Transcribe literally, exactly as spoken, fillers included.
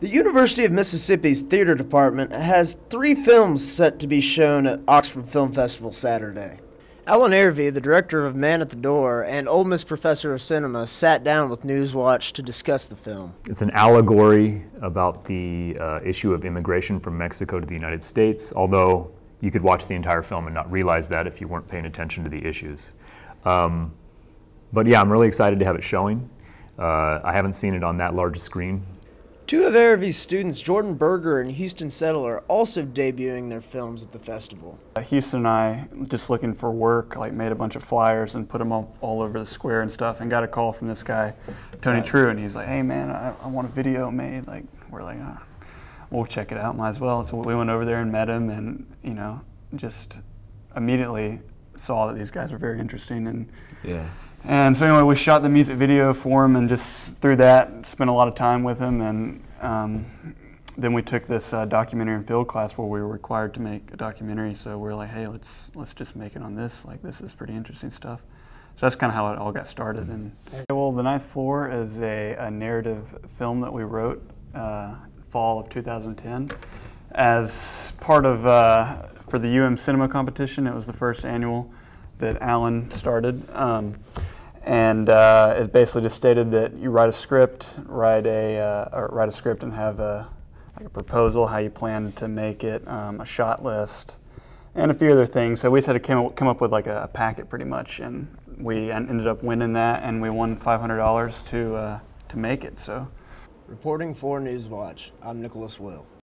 The University of Mississippi's theater department has three films set to be shown at Oxford Film Festival Saturday. Alan Airvey, the director of Man at the Door and Ole Miss professor of cinema, sat down with Newswatch to discuss the film. It's an allegory about the uh, issue of immigration from Mexico to the United States, although you could watch the entire film and not realize that if you weren't paying attention to the issues. Um, but yeah, I'm really excited to have it showing. Uh, I haven't seen it on that large a screen. Two of Airvey's students, Jordan Berger and Houston Settle, are also debuting their films at the festival. Houston and I, just looking for work, like made a bunch of flyers and put them all, all over the square and stuff, and got a call from this guy, Tony True, and he's like, hey man, I, I want a video made. Like, we're like, oh, we'll check it out, might as well. So we went over there and met him, and you know, just immediately saw that these guys were very interesting. And yeah. And so anyway, we shot the music video for him, and just through that, spent a lot of time with him. And um, then we took this uh, documentary and field class where we were required to make a documentary. So we we're like, hey, let's let's just make it on this. Like, this is pretty interesting stuff. So that's kind of how it all got started. And well, The Ninth Floor is a, a narrative film that we wrote uh, fall of two thousand ten as part of uh, for the U M Cinema Competition. It was the first annual that Alan started. Um, And uh, it basically just stated that you write a script, write a uh, or write a script, and have a, like a proposal, how you plan to make it, um, a shot list, and a few other things. So we just had to come up, come up with like a, a packet, pretty much, and we ended up winning that, and we won five hundred dollars to uh, to make it. So, reporting for Newswatch, I'm Nicholas Will.